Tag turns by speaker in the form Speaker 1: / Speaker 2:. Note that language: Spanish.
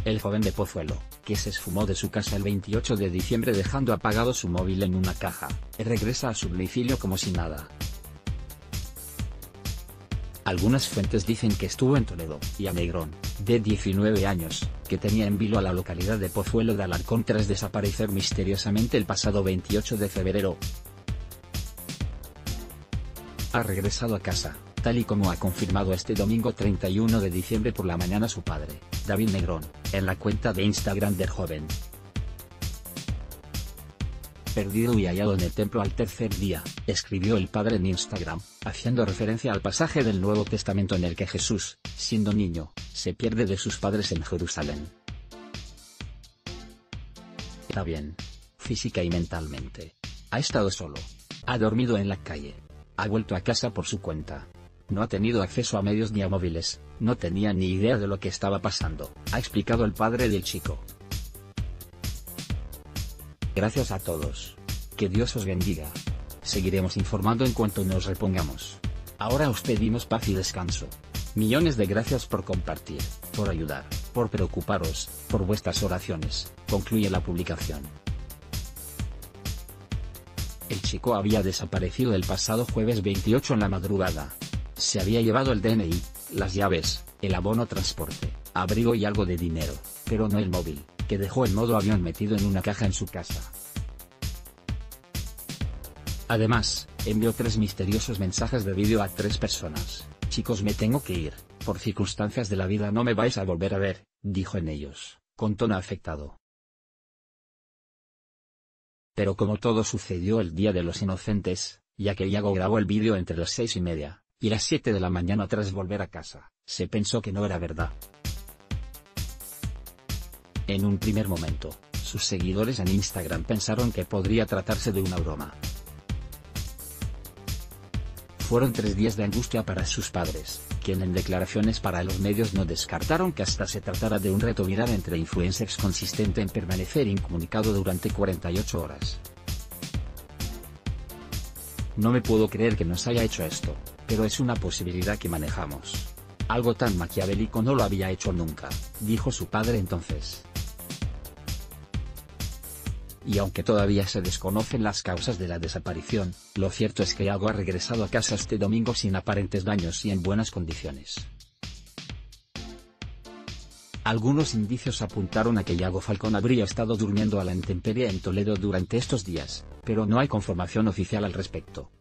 Speaker 1: El joven de Pozuelo, que se esfumó de su casa el 28 de diciembre dejando apagado su móvil en una caja, regresa a su domicilio como si nada. Algunas fuentes dicen que estuvo en Toledo, y a Negrón, de 19 años, que tenía en vilo a la localidad de Pozuelo de Alarcón tras desaparecer misteriosamente el pasado 28 de febrero. Ha regresado a casa, tal y como ha confirmado este domingo 31 de diciembre por la mañana su padre, David Negrón, en la cuenta de Instagram del joven. Perdido y hallado en el templo al tercer día, escribió el padre en Instagram, haciendo referencia al pasaje del Nuevo Testamento en el que Jesús, siendo niño, se pierde de sus padres en Jerusalén. Está bien, física y mentalmente. Ha estado solo. Ha dormido en la calle. Ha vuelto a casa por su cuenta. No ha tenido acceso a medios ni a móviles, no tenía ni idea de lo que estaba pasando, ha explicado el padre del chico. Gracias a todos. Que Dios os bendiga. Seguiremos informando en cuanto nos repongamos. Ahora os pedimos paz y descanso. Millones de gracias por compartir, por ayudar, por preocuparos, por vuestras oraciones, concluye la publicación. El chico había desaparecido el pasado jueves 28 en la madrugada. Se había llevado el DNI, las llaves, el abono transporte, abrigo y algo de dinero, pero no el móvil, que dejó en modo avión metido en una caja en su casa. Además, envió 3 misteriosos mensajes de vídeo a 3 personas. Chicos, me tengo que ir, por circunstancias de la vida no me vais a volver a ver, dijo en ellos, con tono afectado. Pero como todo sucedió el Día de los Inocentes, ya que Yago grabó el vídeo entre las 6:30 y las 7 de la mañana tras volver a casa, se pensó que no era verdad. En un primer momento, sus seguidores en Instagram pensaron que podría tratarse de una broma. Fueron 3 días de angustia para sus padres, quien en declaraciones para los medios no descartaron que hasta se tratara de un reto viral entre influencers consistente en permanecer incomunicado durante 48 horas. No me puedo creer que nos haya hecho esto, pero es una posibilidad que manejamos. Algo tan maquiavélico no lo había hecho nunca, dijo su padre entonces. Y aunque todavía se desconocen las causas de la desaparición, lo cierto es que Yago ha regresado a casa este domingo sin aparentes daños y en buenas condiciones. Algunos indicios apuntaron a que Yago Falcón habría estado durmiendo a la intemperie en Toledo durante estos días, pero no hay confirmación oficial al respecto.